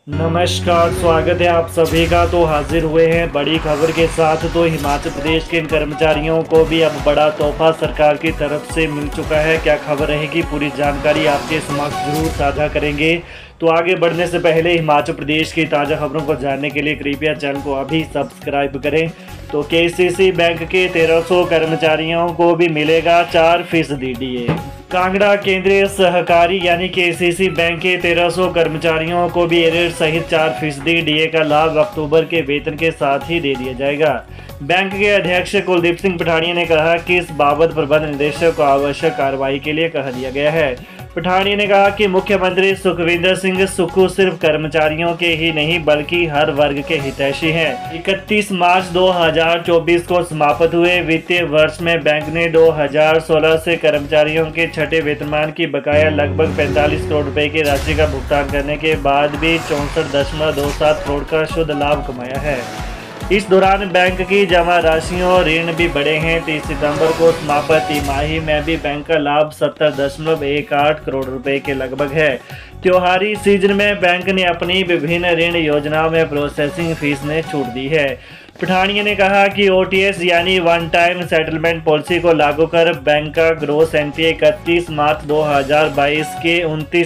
नमस्कार, स्वागत है आप सभी का। तो हाजिर हुए हैं बड़ी खबर के साथ। तो हिमाचल प्रदेश के इन कर्मचारियों को भी अब बड़ा तोहफा सरकार की तरफ से मिल चुका है। क्या खबर रहेगी, पूरी जानकारी आपके समक्ष जरूर साझा करेंगे। तो आगे बढ़ने से पहले हिमाचल प्रदेश की ताज़ा खबरों को जानने के लिए कृपया चैनल को अभी सब्सक्राइब करें। तो केसीसी बैंक के 1300 कर्मचारियों को भी मिलेगा 4% डीए। कांगड़ा केंद्रीय सहकारी यानी केसीसी बैंक के 1300 कर्मचारियों को भी एरियर सहित 4% डीए का लाभ अक्टूबर के वेतन के साथ ही दे दिया जाएगा। बैंक के अध्यक्ष कुलदीप सिंह पठानिया ने कहा कि इस बाबत प्रबंध निदेशक को आवश्यक कार्रवाई के लिए कह दिया गया है। पठानिया ने कहा कि मुख्यमंत्री सुखविंदर सिंह सुक्खू सिर्फ कर्मचारियों के ही नहीं बल्कि हर वर्ग के हितैषी हैं। 31 मार्च 2024 को समाप्त हुए वित्तीय वर्ष में बैंक ने 2016 से कर्मचारियों के छठे वेतनमान की बकाया लगभग 45 करोड़ रुपए की राशि का भुगतान करने के बाद भी 64.27 करोड़ का शुद्ध लाभ कमाया है। इस दौरान बैंक की जमा राशियों और ऋण भी बढ़े हैं। 30 सितंबर को समाप्त तिमाही में भी बैंक का लाभ 70.18 करोड़ रुपए के लगभग है। त्योहारी सीजन में बैंक ने अपनी विभिन्न ऋण योजनाओं में प्रोसेसिंग फीस में छूट दी है। पठानिया ने कहा कि ओटीएस यानी वन टाइम सेटलमेंट पॉलिसी को लागू कर बैंक का ग्रोस एनपीए 31 मार्च 2022 के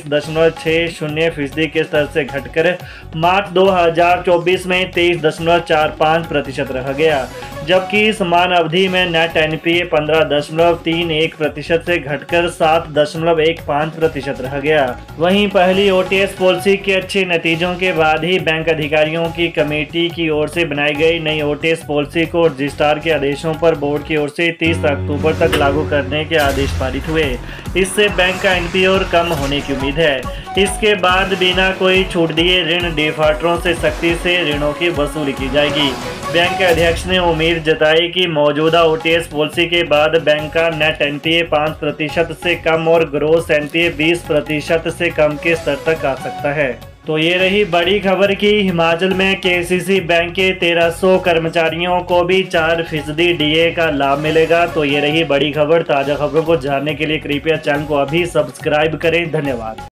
29.60% के स्तर से घटकर मार्च 2024 में 23.45% रह गया, जबकि समान अवधि में नेट एनपीए 15.31% से घटकर 7.15% रह गया। वहीं पहली ओटीएस पॉलिसी के अच्छे नतीजों के बाद ही बैंक अधिकारियों की कमेटी की ओर से बनाई गई नई ओटीएस पॉलिसी को रजिस्ट्रार के आदेशों पर बोर्ड की ओर से 30 अक्टूबर तक लागू करने के आदेश पारित हुए। इससे बैंक का एनपीए और कम होने की उम्मीद है। इसके बाद बिना कोई छूट दिए ऋण डिफॉल्टरों से सख्ती से ऋणों की वसूली की जाएगी। बैंक के अध्यक्ष ने उम्मीद जताई कि मौजूदा ओटीएस पॉलिसी के बाद बैंक का नेट एनपीए 5% से कम और ग्रोस एनपीए 20% से कम के स्तर तक आ सकता है। तो ये रही बड़ी खबर कि हिमाचल में केसीसी बैंक के 1300 कर्मचारियों को भी 4% डीए का लाभ मिलेगा। तो ये रही बड़ी खबर। ताज़ा खबरों को जानने के लिए कृपया चैनल को अभी सब्सक्राइब करें। धन्यवाद।